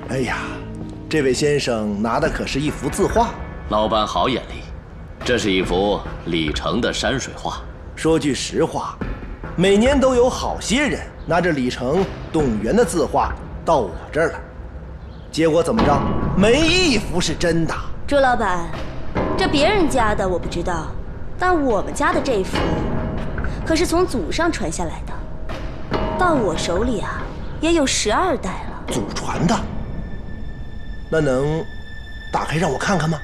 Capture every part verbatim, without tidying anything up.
哎呀，这位先生拿的可是一幅字画。 老板好眼力，这是一幅李成的山水画。 说句实话，每年都有好些人拿着李成、动物园的字画到我这儿来，结果怎么着？没一幅是真的。 朱老板，这别人家的我不知道，但我们家的这幅可是从祖上传下来的，到我手里啊也有十二代了。 祖传的？那能打开让我看看吗？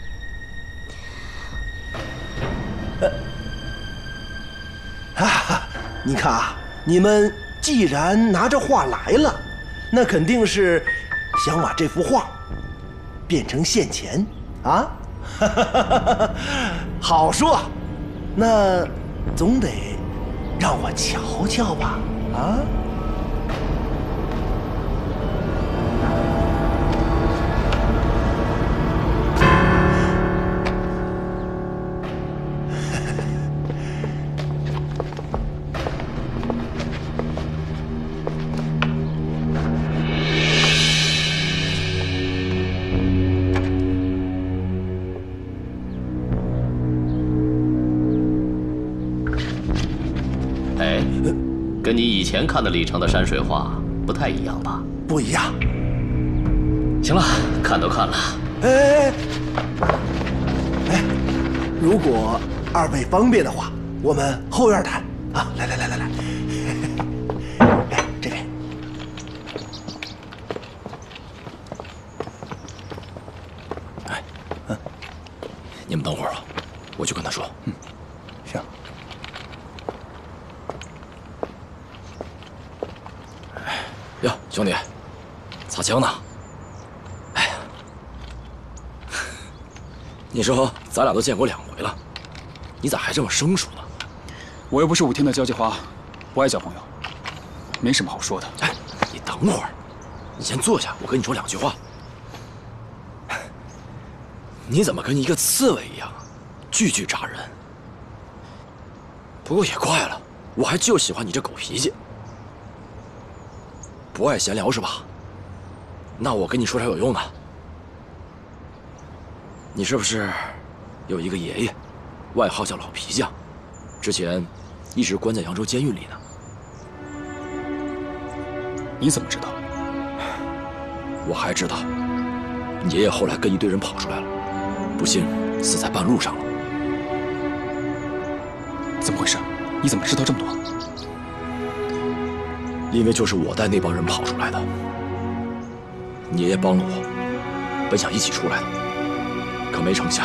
呃，啊，你看啊，你们既然拿着画来了，那肯定是想把这幅画变成现钱啊？好说，那总得让我瞧瞧吧？啊？ 跟你以前看的李成的山水画不太一样吧？ 不一样。 行了，看都看了。 哎哎哎，如果二位方便的话，我们后院谈啊！来来来来来，哎，这边。 哎，嗯，你们等会儿啊，我去跟他说。嗯， 行。 哟，兄弟，擦枪呢？哎呀，你说咱俩都见过两回了，你咋还这么生疏呢？ 我又不是舞厅的交际花，不爱交朋友，没什么好说的。 哎，你等会儿，你先坐下，我跟你说两句话。你怎么跟一个刺猬一样，句句扎人？不过也怪了，我还就喜欢你这狗脾气。不爱闲聊是吧？那我跟你说点有用的。你是不是有一个爷爷，外号叫老皮匠，之前一直关在扬州监狱里呢？ 你怎么知道？ 我还知道，你爷爷后来跟一堆人跑出来了，不幸死在半路上了。 怎么回事？你怎么知道这么多？ 因为就是我带那帮人跑出来的。你爷爷帮了我，本想一起出来的，可没成想。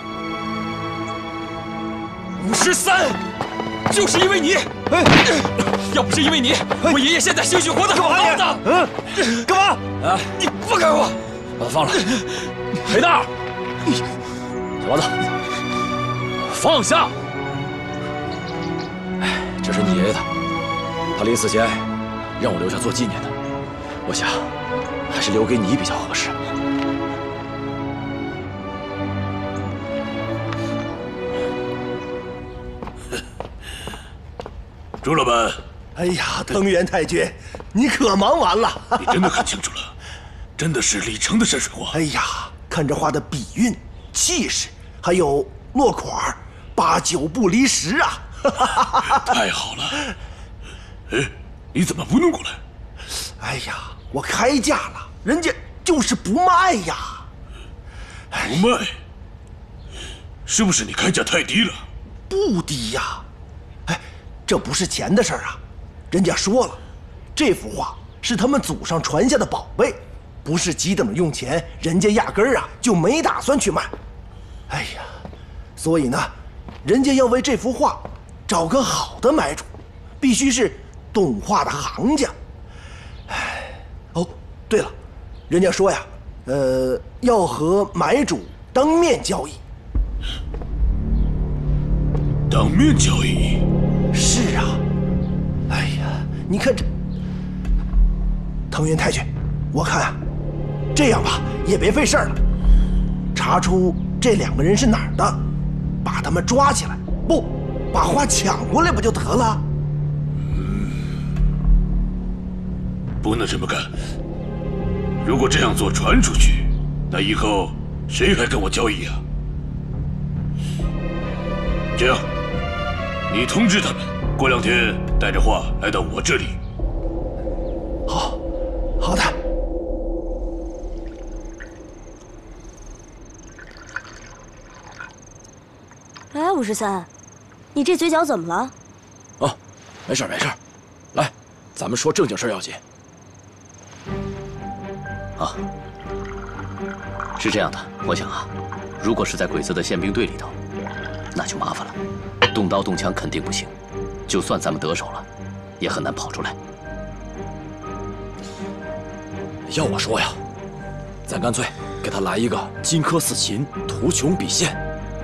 五十三，就是因为你！哎，要不是因为你，我爷爷现在兴许活得好好的。 嗯，干嘛？ 啊！你放开我，把他放了。裴大，小娃子，放下。哎，这是你爷爷的，他临死前让我留下做纪念的，我想还是留给你比较合适。 朱老板， 哎呀，藤原太君，你可忙完了。 你真的看清楚了，真的是李成的山水画。 哎呀，看这画的笔韵、气势，还有落款，八九不离十啊！ 太好了。哎，你怎么不弄过来？ 哎呀，我开价了，人家就是不卖呀。 不卖？是不是你开价太低了？ 不低呀。哎，这不是钱的事儿啊，人家说了，这幅画是他们祖上传下的宝贝，不是急等着用钱，人家压根儿啊就没打算去卖。哎呀，所以呢，人家要为这幅画找个好的买主，必须是懂画的行家。哎，哦，对了，人家说呀，呃，要和买主当面交易。 当面交易？ 是啊。哎呀，你看这藤原太君，我看啊，这样吧，也别费事儿了，查出这两个人是哪儿的，把他们抓起来，不，把画抢过来不就得了？ 嗯，不能这么干。 如果这样做传出去，那以后谁还跟我交易啊？这样，你通知他们，过两天带着话来到我这里。 好，好的。 哎，五十三，你这嘴角怎么了？ 哦，没事没事，来，咱们说正经事要紧。 啊，是这样的，我想啊，如果是在鬼子的宪兵队里头，那就麻烦了，动刀动枪肯定不行，就算咱们得手了，也很难跑出来。 要我说呀，咱干脆给他来一个荆轲刺秦，图穷匕见。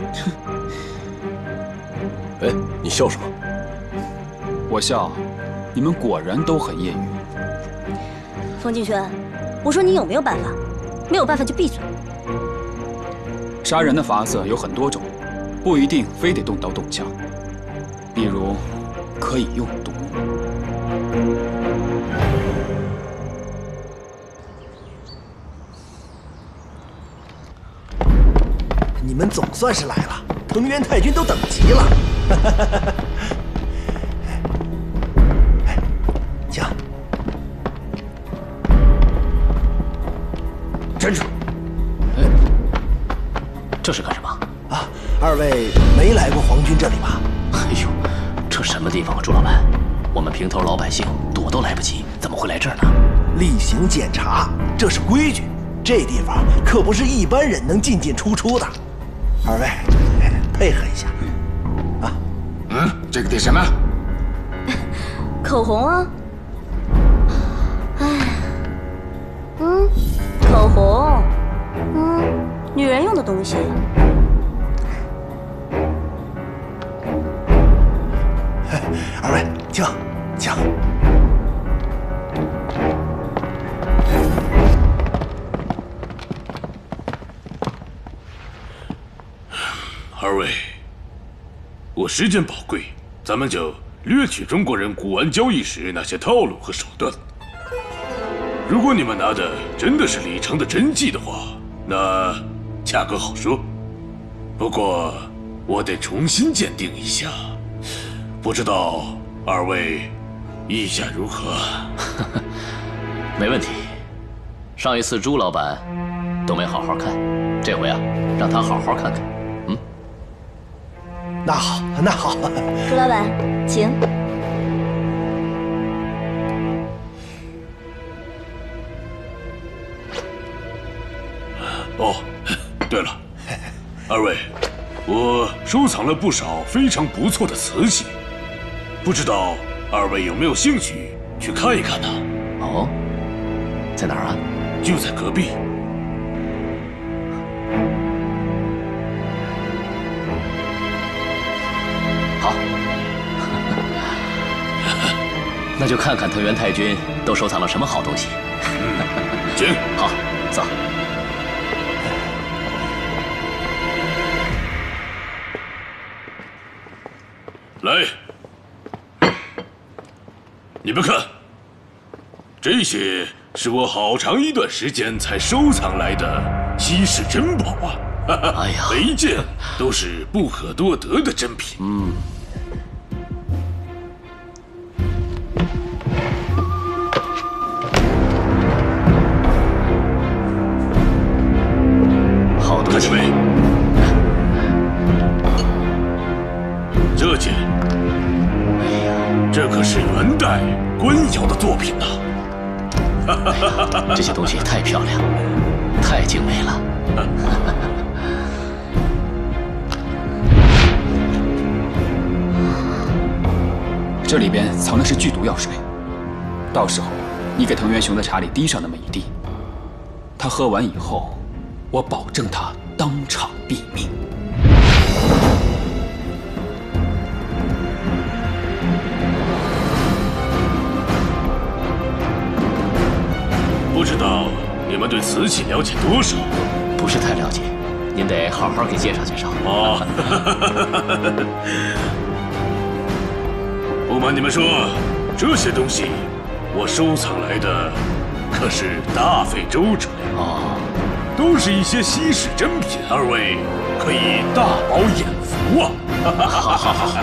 哎，你笑什么？ 我笑，你们果然都很业余。 冯敬轩，我说你有没有办法？没有办法就闭嘴。 杀人的法子有很多种，不一定非得动刀动枪。比如，可以用毒。 你们总算是来了，藤原太君都等急了。请， 站住！哎，这是干什么？ 啊，二位没来过皇军这里吧？ 哎呦，这什么地方啊，朱老板？我们平头老百姓躲都来不及，怎么会来这儿呢？ 例行检查，这是规矩。这地方可不是一般人能进进出出的。二位，配合一下。啊， 嗯，这个点什么？ 口红啊。哎，嗯，口红，嗯，女人用的东西。 二位，请，请。 二位，我时间宝贵，咱们就略去中国人古玩交易时那些套路和手段。如果你们拿的真的是李成的真迹的话，那价格好说。不过我得重新鉴定一下，不知道二位意下如何？ 没问题。上一次朱老板都没好好看，这回啊，让他好好看看。嗯， 那好，那好。 朱老板，请。 哦，对了，二位，我收藏了不少非常不错的瓷器，不知道二位有没有兴趣去看一看呢？ 哦，在哪儿啊？ 就在隔壁。 好，那就看看藤原太君都收藏了什么好东西。 嗯，请。 好，走。 来，你们看，这些是我好长一段时间才收藏来的稀世珍宝啊！ 哎呀， 每一件都是不可多得的珍品。 嗯。好东西。 看见没？这件， 哎呀， 这可是元代官窑的作品呐！ 哎呀，这些东西太漂亮，太精美了。 这里边藏的是剧毒药水，到时候你给藤原雄的茶里滴上那么一滴，他喝完以后，我保证他当场毙命。 不知道你们对瓷器了解多少？ 不是太了解，您得好好给介绍介绍。 哦，不瞒你们说，这些东西我收藏来的可是大费周折呀。啊，都是一些稀世珍品，二位可以大饱眼福啊！好好好。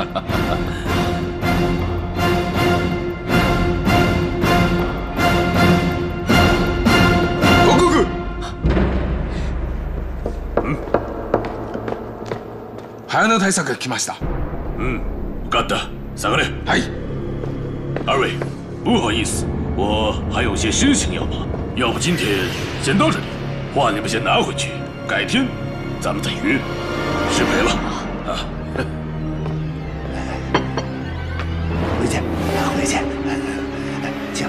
早野大作来ました。 嗯，分かった。下がれ。 はい。 二位，不好意思，我还有些事情要忙，要不今天先到这里，话你们先拿回去，改天咱们再约。失陪了啊！ 回去，回去，请。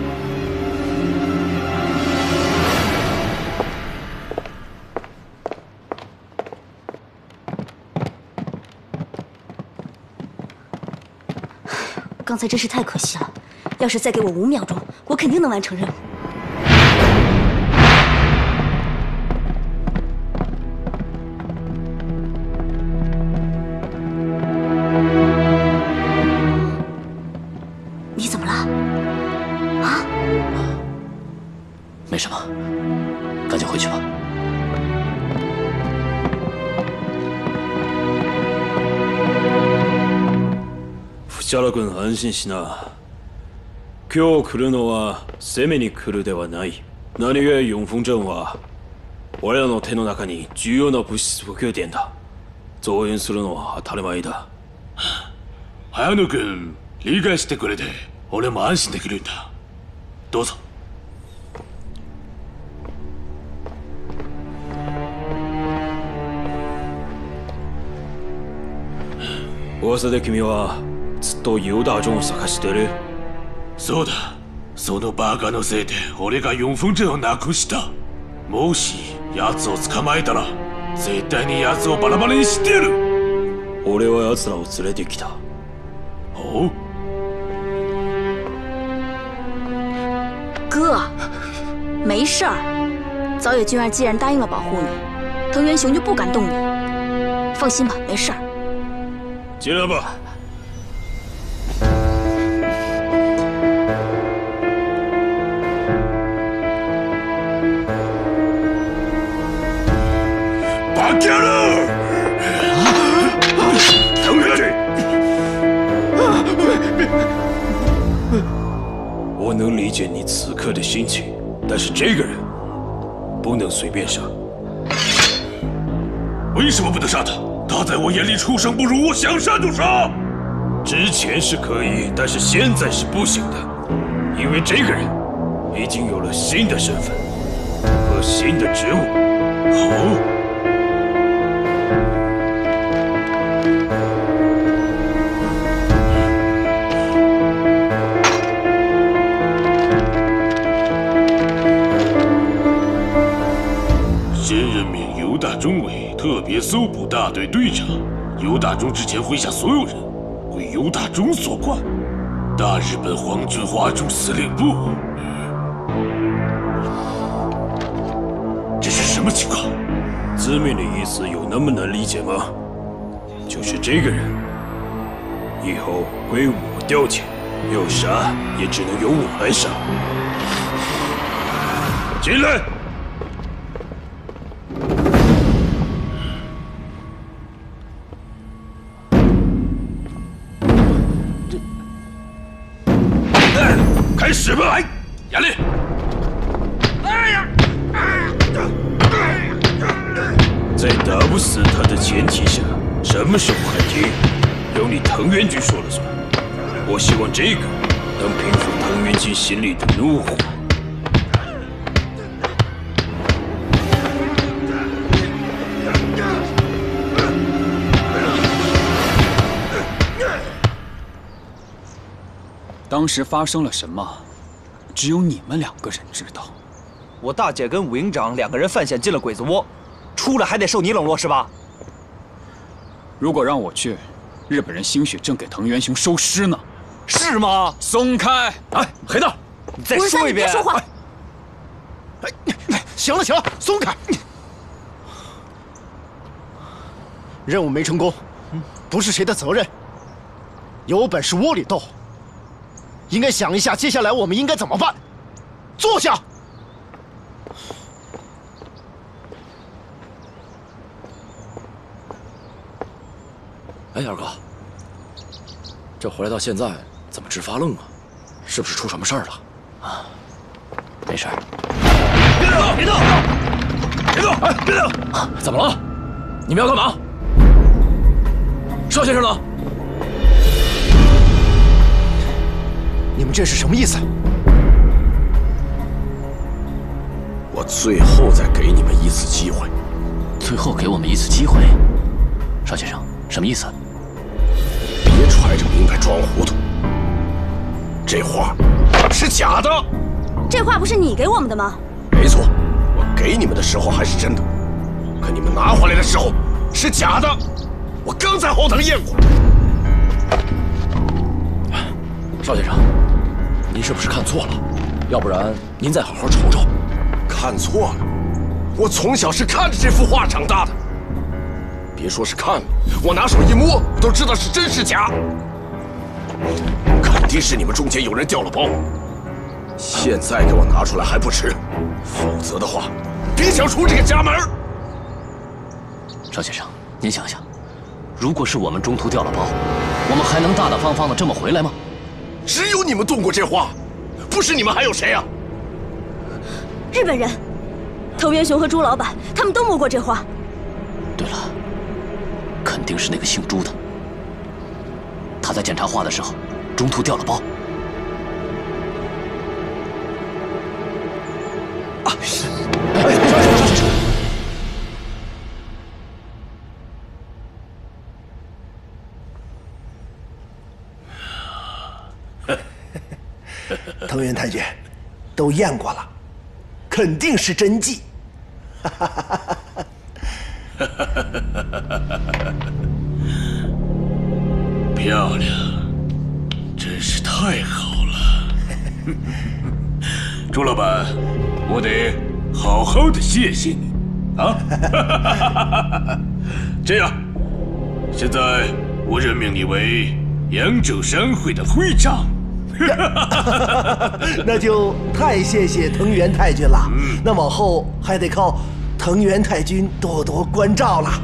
刚才真是太可惜了，要是再给我五秒钟，我肯定能完成任务。你怎么了？啊？ 没什么，赶紧回去吧。 伏原君、安心しな。今日来るのは攻めに来るではない。何故四峰鎮は俺らの手の中に重要な物質を拠点だ。増援するのは当たり前だ。 早野君、理解してくれて俺も安心できるんだ。どうぞ。 噂で君はずっと尤大中を探してる。 そうだ。そのバカのせいで俺が四峰鎮をなくした。もし奴を捕まえたら絶対に奴をバラバラにしてやる。 俺は奴らを連れてきた。 哦， 哥，没事儿。早野君儿既然答应了保护你，藤原雄就不敢动你。放心吧，没事儿。 进来吧。 バカ野郎！藤原君。 我能理解你此刻的心情，但是这个人不能随便杀。 为什么不能杀他？他在我眼里畜生不如，我想杀就杀。 之前是可以，但是现在是不行的，因为这个人已经有了新的身份和新的职务。 哦。尤大中为特别搜捕大队队长，尤大中之前麾下所有人归尤大中所管。大日本皇军华中司令部，这是什么情况？ 字面的意思有那么难理解吗？就是这个人以后归我调遣，要杀也只能由我来杀。进来。 开始吧！哎，亚力！哎呀！ 在打不死他的前提下，什么时候喊停，由你藤原君说了算。我希望这个能平复藤原君心里的怒火。 当时发生了什么，只有你们两个人知道。 我大姐跟武营长两个人犯险进了鬼子窝，出来还得受你冷落是吧？ 如果让我去，日本人兴许正给藤原雄收尸呢。 是吗？ 松开！ 哎，黑道，你再说一遍。 别说话。 哎，行了行了，松开。任务没成功，不是谁的责任。有本事窝里斗。应该想一下，接下来我们应该怎么办？ 坐下。 哎，二哥，这回来到现在怎么直发愣啊？是不是出什么事儿了？ 啊，没事儿。 别动！别动！别动！哎，别动！啊，怎么了？你们要干嘛？邵先生呢？ 你们这是什么意思？ 我最后再给你们一次机会。 最后给我们一次机会？邵先生，什么意思？ 别揣着明白装糊涂。这画是假的。 这画不是你给我们的吗？ 没错，我给你们的时候还是真的，可你们拿回来的时候是假的。我刚在后堂验过。邵先生，您是不是看错了？要不然您再好好瞅瞅。看错了，我从小是看着这幅画长大的。别说是看了，我拿手一摸都知道是真是假。肯定是你们中间有人掉了包。现在给我拿出来还不迟，否则的话，别想出这个家门。 邵先生，您想想，如果是我们中途掉了包，我们还能大大方方的这么回来吗？ 只有你们动过这画，不是你们还有谁啊？ 日本人，藤原雄和朱老板，他们都摸过这画。 对了，肯定是那个姓朱的。他在检查画的时候，中途掉了包。啊！是。哎，邵先生，邵先生。 藤原太君，都验过了，肯定是真迹。 漂亮，真是太好了。朱老板，我得好好的谢谢你啊！这样，现在我任命你为扬州商会的会长。 那就太谢谢藤原太君了。嗯、那往后还得靠藤原太君多多关照了。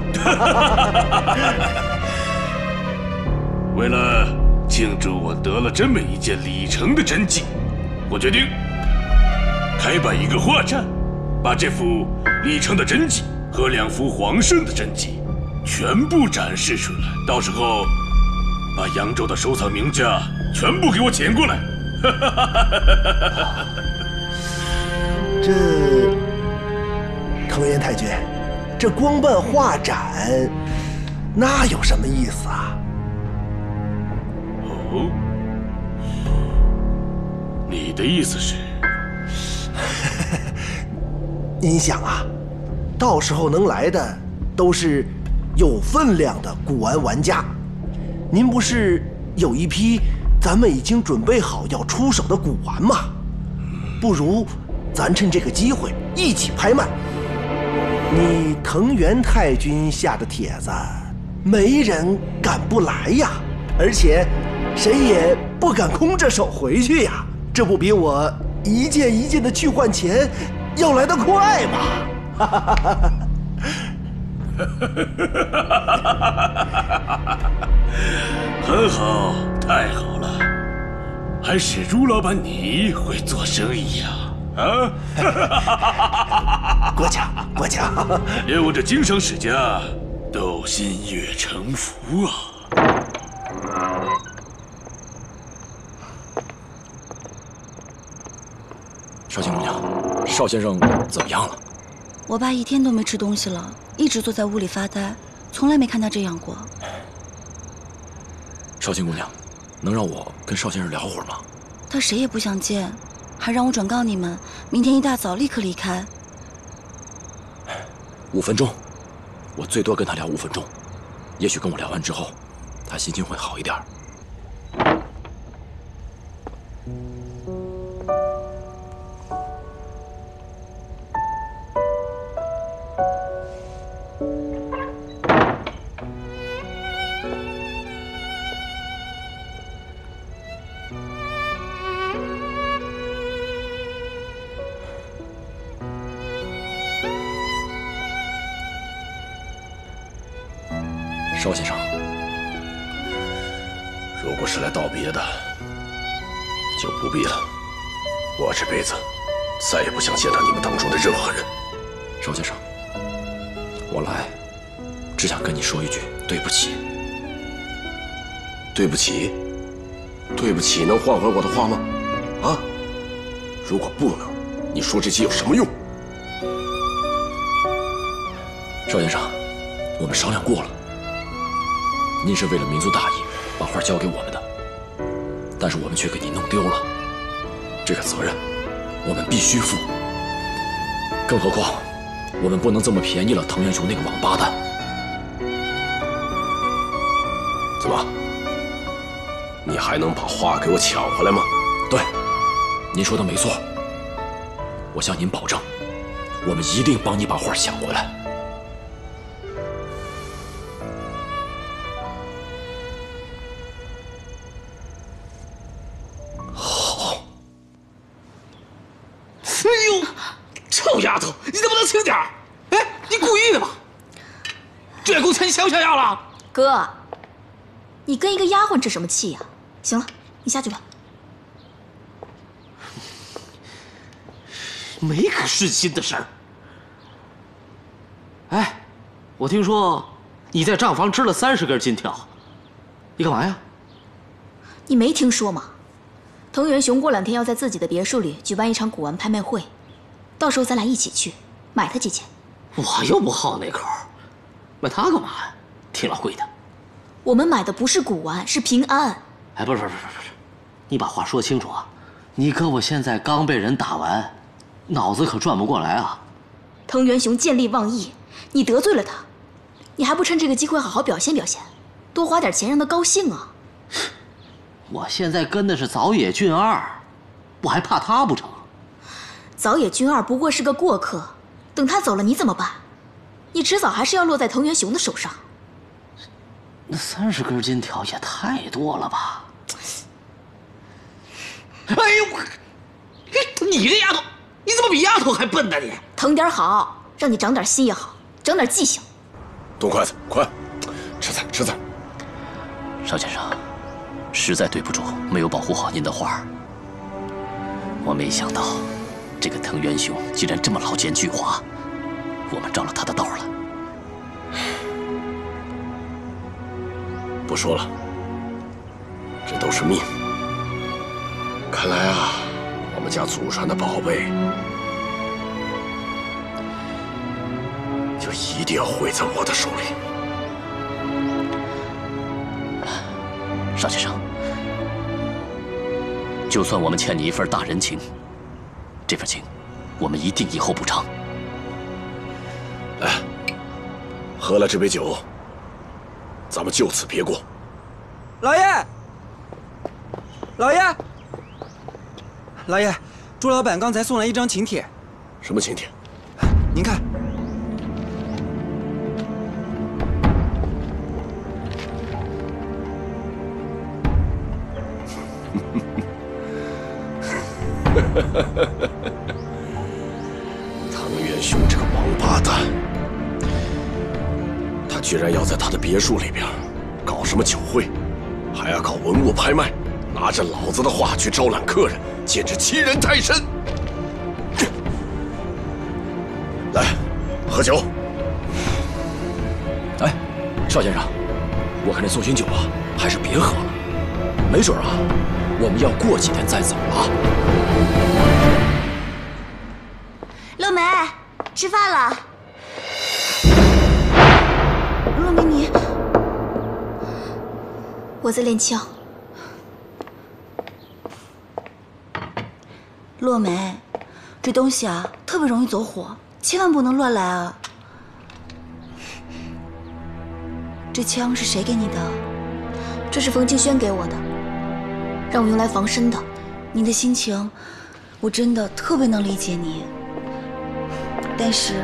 为了庆祝我得了这么一件里程的真迹，我决定开办一个画展，把这幅里程的真迹和两幅皇圣的真迹全部展示出来。到时候把扬州的收藏名家全部给我请过来。 这藤原太君，这光办画展，那有什么意思啊？ 哦，你的意思是？ 您想啊，到时候能来的都是有分量的古玩玩家。您不是有一批咱们已经准备好要出手的古玩吗？不如咱趁这个机会一起拍卖。你藤原太君下的帖子，没人敢不来呀，而且谁也不敢空着手回去呀。这不比我一件一件的去换钱要来得快吗？ 很好，太好了，还是朱老板你会做生意呀？啊！ 过奖，过奖， 连我这经商世家都心悦诚服啊！ 邵青姑娘，邵先生怎么样了？ 我爸一天都没吃东西了，一直坐在屋里发呆，从来没看他这样过。 邵青姑娘，能让我跟邵先生聊会儿吗？ 他谁也不想见，还让我转告你们，明天一大早立刻离开。 五分钟，我最多跟他聊五分钟，也许跟我聊完之后，他心情会好一点。 邵先生，如果是来道别的，就不必了。我这辈子再也不想见到你们当中的任何人。邵先生，我来只想跟你说一句对不起。对不起？对不起能换回我的话吗？啊？如果不能，你说这些有什么用？邵先生，我们商量过了，您是为了民族大义把画交给我们的，但是我们却给您弄丢了，这个责任我们必须负。更何况，我们不能这么便宜了藤原雄那个王八蛋。怎么？你还能把画给我抢回来吗？对，您说的没错。我向您保证，我们一定帮你把画抢回来。好。 哎呦，臭丫头，你能不能轻点儿？哎，你故意的吧？这工钱你想不想要了？ 哥，你跟一个丫鬟置什么气呀？行了，你下去吧。 没个顺心的事儿。哎，我听说你在账房支了三十根金条，你干嘛呀？ 你没听说吗？藤原雄过两天要在自己的别墅里举办一场古玩拍卖会，到时候咱俩一起去买它几件。 我又不好那口，买它干嘛呀？挺老贵的。 我们买的不是古玩，是平安。 哎，不是不是不是不是，你把话说清楚啊！你哥我现在刚被人打完，脑子可转不过来啊。 藤原雄见利忘义，你得罪了他，你还不趁这个机会好好表现表现，多花点钱让他高兴啊！ 我现在跟的是早野俊二，我还怕他不成？ 早野俊二不过是个过客，等他走了你怎么办？你迟早还是要落在藤原雄的手上。 那三十根金条也太多了吧？哎呦，你这丫头，你怎么比丫头还笨呢？你疼点好，让你长点心也好，长点记性。 动筷子，快，吃菜吃菜。 邵先生，实在对不住，没有保护好您的画。我没想到，这个藤原雄竟然这么老奸巨猾，我们着了他的道了。 不说了，这都是命。看来啊，我们家祖传的宝贝，就一定要毁在我的手里。 邵先生，就算我们欠你一份大人情，这份情，我们一定以后补偿。 来，喝了这杯酒，咱们就此别过。 老爷，老爷，老爷，朱老板刚才送来一张请帖。 什么请帖？ 您看。 藤原雄这个王八蛋，他居然要在他的别墅里边搞什么酒会，还要搞文物拍卖，拿着老子的画去招揽客人，简直欺人太甚！来，喝酒。 哎，邵先生，我看这送行酒啊，还是别喝了，没准啊，我们要过几天再走了。 陆梅，吃饭了。 陆梅，你，我在练枪。 洛梅，这东西啊特别容易走火，千万不能乱来啊。这枪是谁给你的？ 这是冯清轩给我的，让我用来防身的。 你的心情，我真的特别能理解你。但是，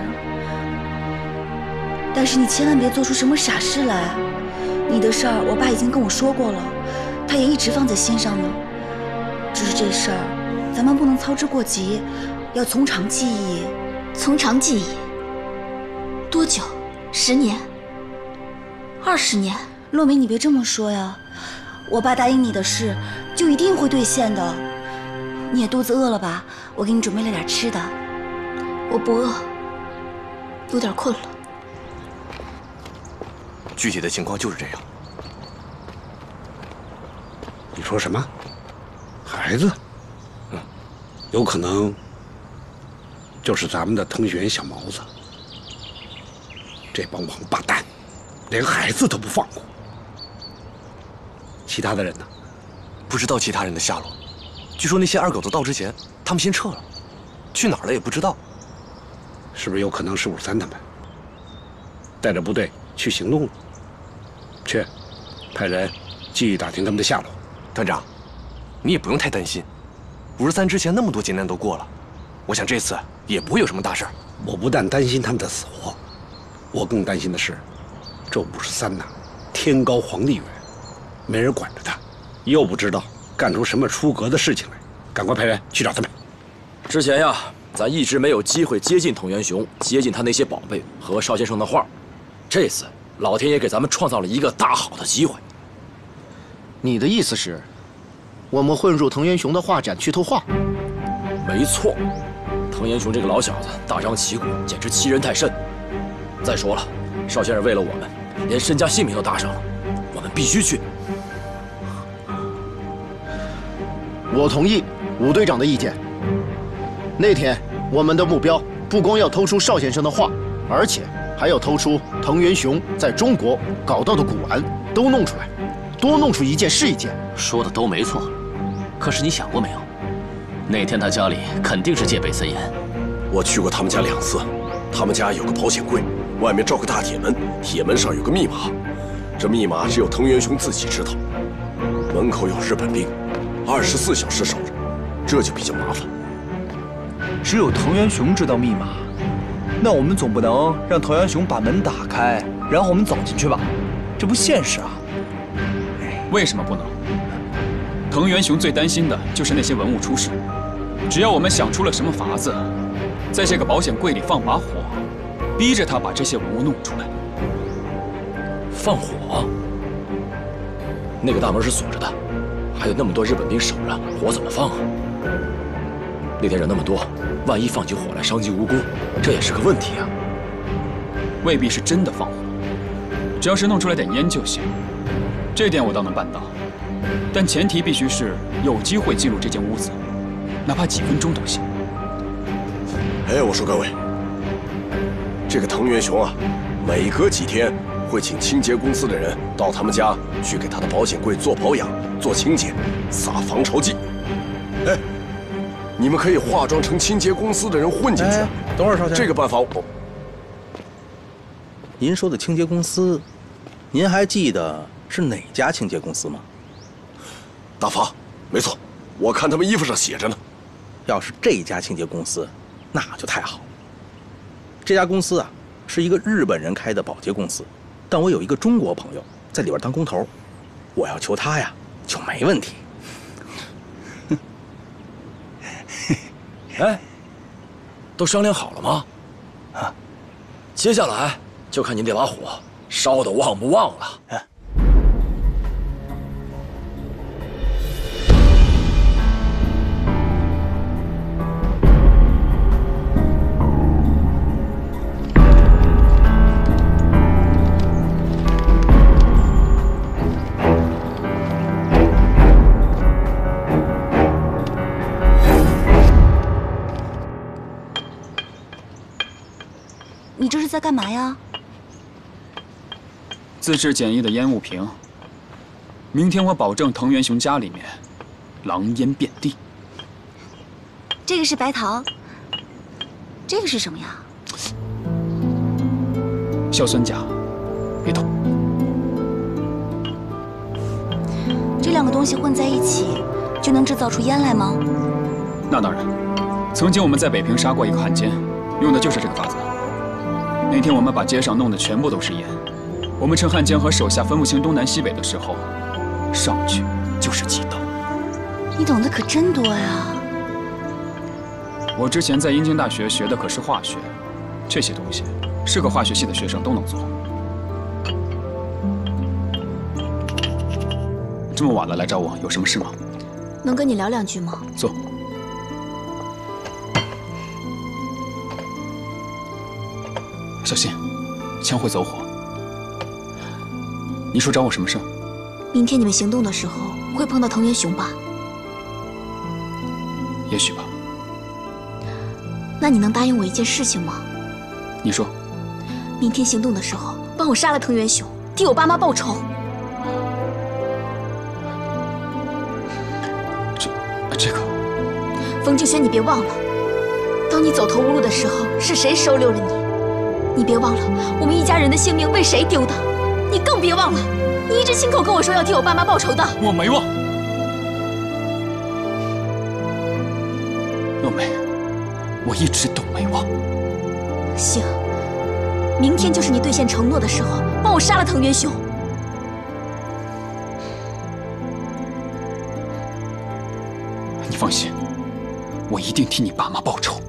但是你千万别做出什么傻事来。你的事儿，我爸已经跟我说过了，他也一直放在心上呢。只是这事儿，咱们不能操之过急，要从长计议。 从长计议？多久？十年？ 二十年，洛梅，你别这么说呀。我爸答应你的事，就一定会兑现的。你也肚子饿了吧？我给你准备了点吃的。 我不饿，有点困了。 具体的情况就是这样。 你说什么？孩子？嗯，有可能就是咱们的藤原小毛子。这帮王八蛋，连孩子都不放过。其他的人呢？ 不知道其他人的下落。据说那些二狗子到之前，他们先撤了，去哪儿了也不知道。 是不是有可能是五三他们带着部队去行动了？去，派人继续打听他们的下落。 团长，你也不用太担心，五十三之前那么多劫难都过了，我想这次也不会有什么大事。 我不但担心他们的死活，我更担心的是，这五十三呐，天高皇帝远，没人管着他，又不知道干出什么出格的事情来。赶快派人去找他们。 之前呀，咱一直没有机会接近藤原雄，接近他那些宝贝和邵先生的画。这次老天爷给咱们创造了一个大好的机会。 你的意思是，我们混入藤原雄的画展去偷画？ 没错，藤原雄这个老小子大张旗鼓，简直欺人太甚。再说了，邵先生为了我们，连身家性命都搭上了，我们必须去。 我同意武队长的意见。那天我们的目标不光要偷出邵先生的画，而且还要偷出藤原雄在中国搞到的古玩，都弄出来，多弄出一件是一件。 说的都没错，可是你想过没有，那天他家里肯定是戒备森严。 我去过他们家两次，他们家有个保险柜，外面罩个大铁门，铁门上有个密码，这密码只有藤原雄自己知道。门口有日本兵，二十四小时守着，这就比较麻烦。 只有藤原雄知道密码，那我们总不能让藤原雄把门打开，然后我们走进去吧？这不现实啊！ 为什么不能？藤原雄最担心的就是那些文物出事，只要我们想出了什么法子，在这个保险柜里放把火，逼着他把这些文物弄出来。 放火？那个大门是锁着的，还有那么多日本兵守着，火怎么放啊？那天人那么多，万一放起火来伤及无辜，这也是个问题啊。 未必是真的放火，只要是弄出来点烟就行，这点我倒能办到。但前提必须是有机会进入这间屋子，哪怕几分钟都行。 哎，我说各位，这个藤原雄啊，每隔几天会请清洁公司的人到他们家去给他的保险柜做保养、做清洁、撒防潮剂。哎，你们可以化妆成清洁公司的人混进去。 哎、等会儿，邵先生， 这个办法我…… 您说的清洁公司，您还记得是哪家清洁公司吗？ 大发，没错，我看他们衣服上写着呢。 要是这家清洁公司，那就太好了。这家公司啊，是一个日本人开的保洁公司，但我有一个中国朋友在里边当工头，我要求他呀，就没问题。 哎，都商量好了吗？啊，接下来就看您这把火烧得旺不旺了。哎。 你这是在干嘛呀？ 自制简易的烟雾瓶。明天我保证藤原雄家里面狼烟遍地。 这个是白桃，这个是什么呀？ 硝酸钾，别动。 这两个东西混在一起，就能制造出烟来吗？ 那当然，曾经我们在北平杀过一个汉奸，用的就是这个法子。那天我们把街上弄得全部都是烟，我们趁汉奸和手下分不清东南西北的时候，上去就是几刀。 你懂得可真多呀！ 我之前在燕京大学学的可是化学，这些东西是个化学系的学生都能做。 这么晚了来找我，有什么事吗？ 能跟你聊两句吗？ 坐。小心，枪会走火。你说找我什么事？ 明天你们行动的时候会碰到藤原雄吧？ 也许吧。 那你能答应我一件事情吗？ 你说。 明天行动的时候，帮我杀了藤原雄，替我爸妈报仇。 这，这个。 冯敬轩，你别忘了，当你走投无路的时候，是谁收留了你？你别忘了，我们一家人的性命为谁丢的？你更别忘了，你一直亲口跟我说要替我爸妈报仇的。 我没忘。若梅，我一直都没忘。 行。明天就是你兑现承诺的时候，帮我杀了藤原雄。 你放心，我一定替你爸妈报仇。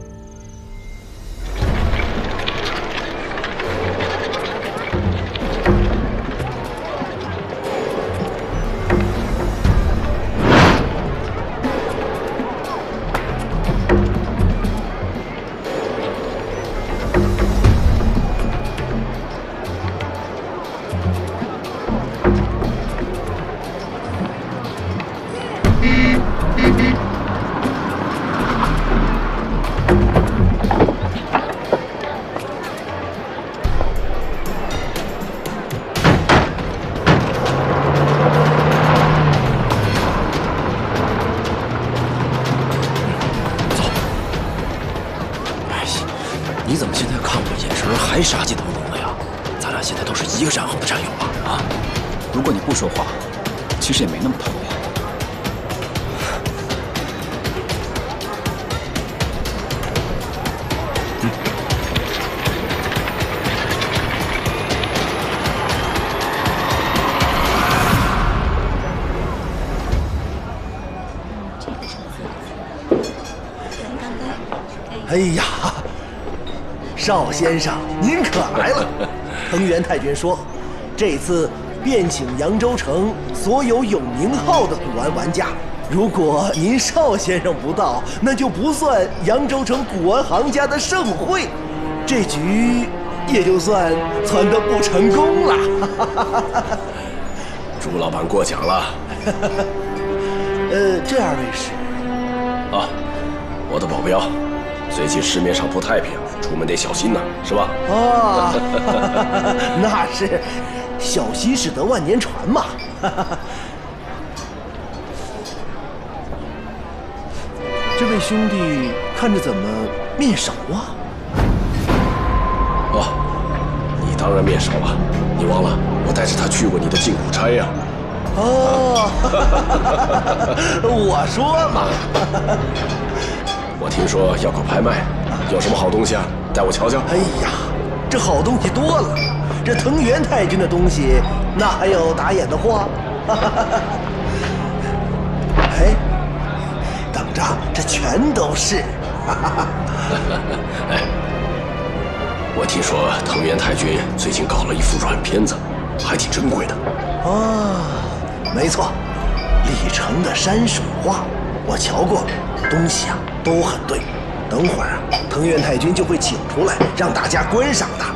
你怎么现在看我眼神还杀气腾腾的呀？咱俩现在都是一个战壕的战友了啊！ 如果你不说话，其实也没那么讨厌。 哎呀，邵先生，您可来了！藤原太君说，这次便请扬州城所有有名号的古玩玩家，如果您邵先生不到，那就不算扬州城古玩行家的盛会，这局也就算传得不成功了。 朱老板过奖了。 呃，这二位是？ 啊，我的保镖。最近市面上不太平，出门得小心呐，是吧？ 啊，那是小心驶得万年船嘛。这位兄弟看着怎么面熟啊？ 哦，你当然面熟了，你忘了我带着他去过你的进虎差呀？ 哦，我说嘛。 我听说要搞拍卖，有什么好东西啊？带我瞧瞧。 哎呀，这好东西多了，这藤原太君的东西，那还有打眼的话？哎，等着，这全都是。 哎，我听说藤原太君最近搞了一幅软片子，还挺珍贵的。 啊，没错，李成的山水画，我瞧过了，东西啊。都很对，等会儿啊，藤原太君就会请出来让大家观赏的。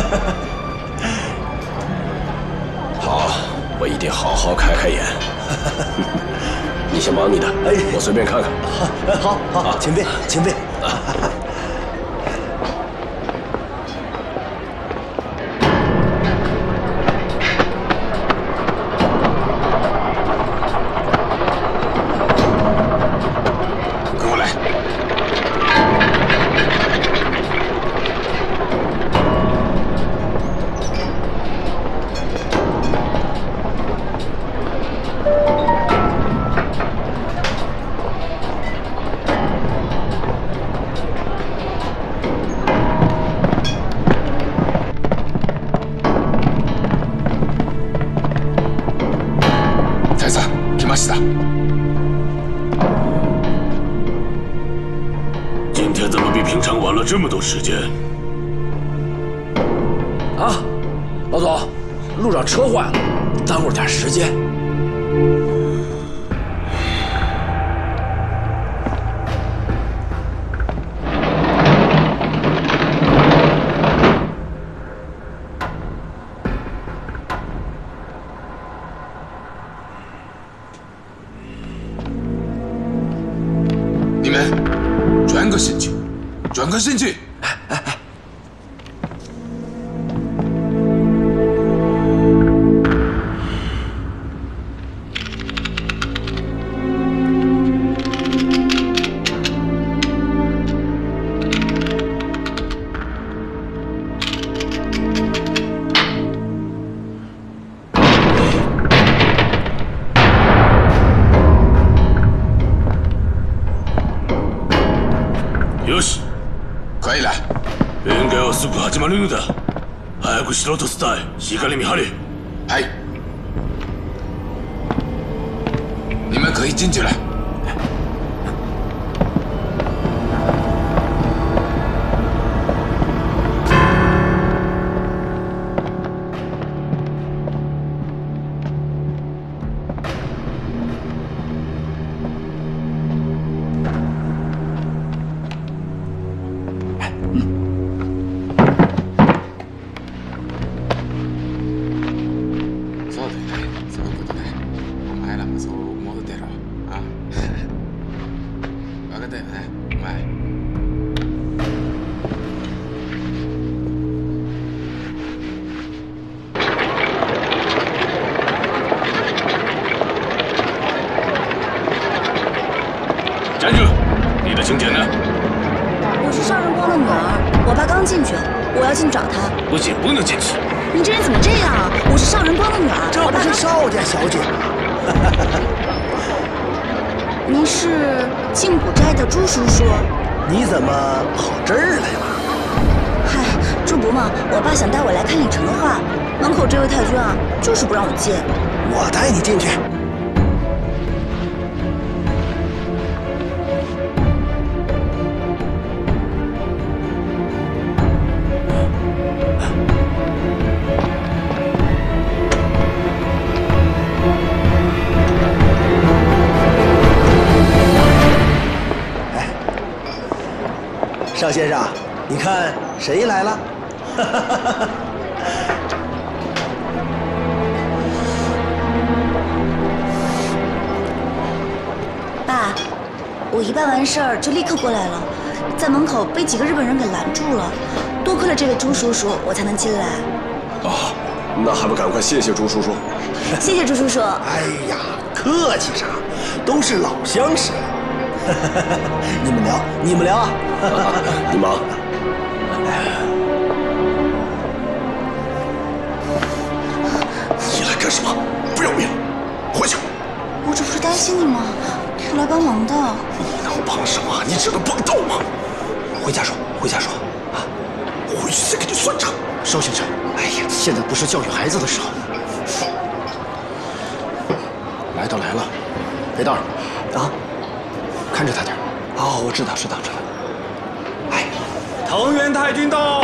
好，我一定好好开开眼。你先忙你的，哎，我随便看看。 好，好，好，请便，请便。 今天怎么比平常晚了这么多时间？ 啊，老总，路上车坏了，耽误了点时间。 快进去！ 哎哎哎！ よし。 可以了。 宴会はすぐ始まるのだ。早くしろと伝え、しっかり見張れ。 はい。你们可以进去了。 站住！你的请柬呢？ 我是邵仁光的女儿，我爸刚进去，我要进去找他。 不行，不能进去。 你这人怎么这样啊？我是邵仁光的女儿， 这不是邵家小姐吗？ 您是静浦斋的朱叔叔？ 你怎么跑这儿来了？ 嗨，这不嘛，我爸想带我来看李成的画，门口这位太君啊，就是不让我进。 我带你进去。邵先生，你看谁来了？ 爸，我一办完事儿就立刻过来了，在门口被几个日本人给拦住了，多亏了这位朱叔叔，我才能进来。 哦，那还不赶快谢谢朱叔叔？ 谢谢朱叔叔。 哎呀，客气啥，都是老相识。你们聊，你们聊啊！ 你忙。 你来干什么？不要命！回去！ 我这不是担心你吗？我来帮忙的。 你能帮什么？你只能帮倒忙。回家说，回家说啊！回去再给你算账。 邵先生，哎呀，现在不是教育孩子的时候。来都来了，裴大人啊，看着他点。哦，我知道，知道，知道。 哎，藤原太君到。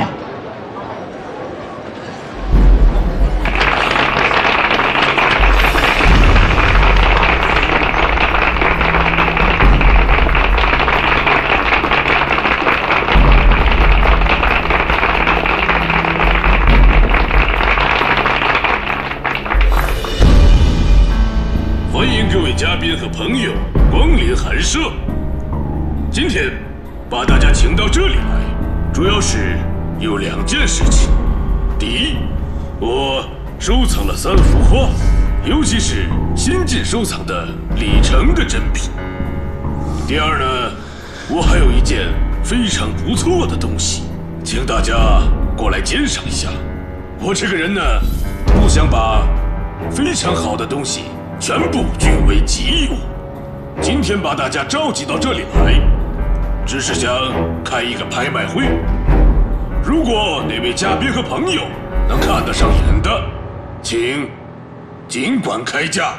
欢迎各位嘉宾和朋友光临寒舍。今天把大家请到这里来，主要是有两件事情。第一，我收藏了三幅画，尤其是新近收藏的李成的珍品。第二呢，我还有一件非常不错的东西，请大家过来鉴赏一下。我这个人呢，不想把非常好的东西全部据为己有。今天把大家召集到这里来，只是想开一个拍卖会。如果哪位嘉宾和朋友能看得上眼的，请尽管开价。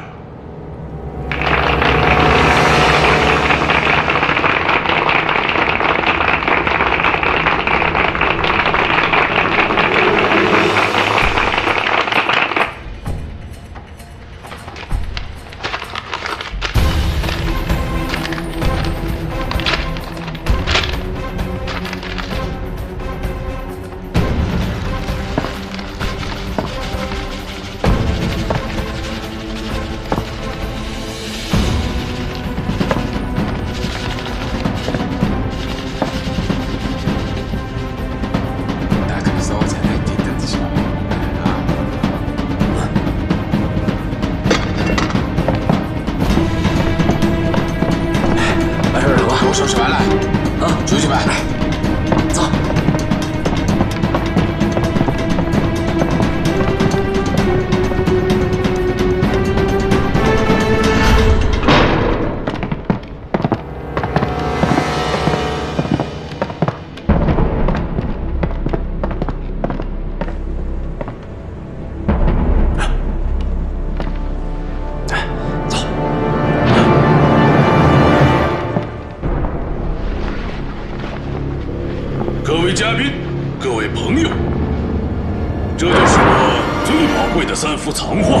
各位嘉宾，各位朋友，这就是我最宝贵的三幅藏画。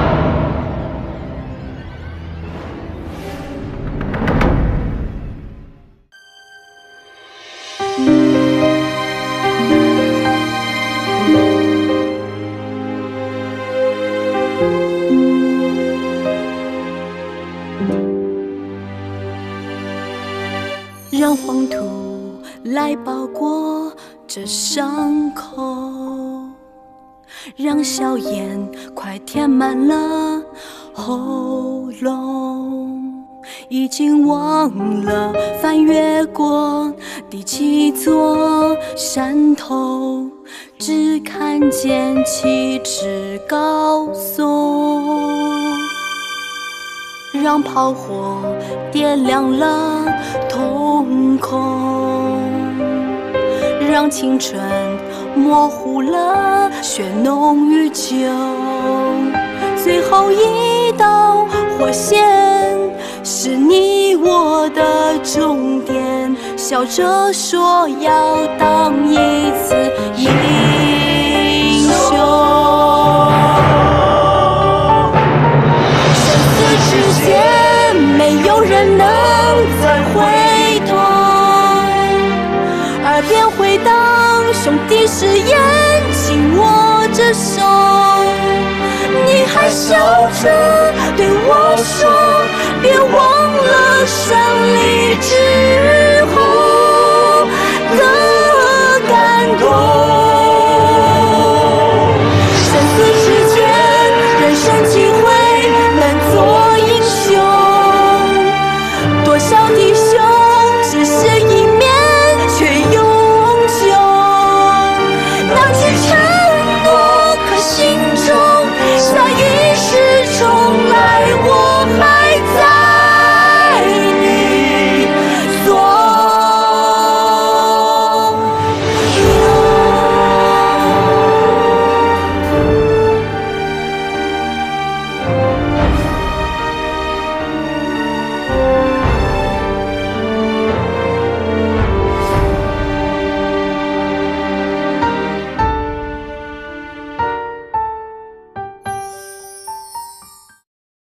让黄土来包裹这伤口，让硝烟快填满了喉咙。已经忘了翻越过第七座山头，只看见七尺高耸。让炮火点亮了瞳孔，让青春模糊了血浓于酒。最后一道火线是你我的终点，笑着说要当一次英雄。生死之间，没有人能再回头，耳边回荡兄弟誓言，紧握着手。你还笑着对我说，别忘了胜利之后。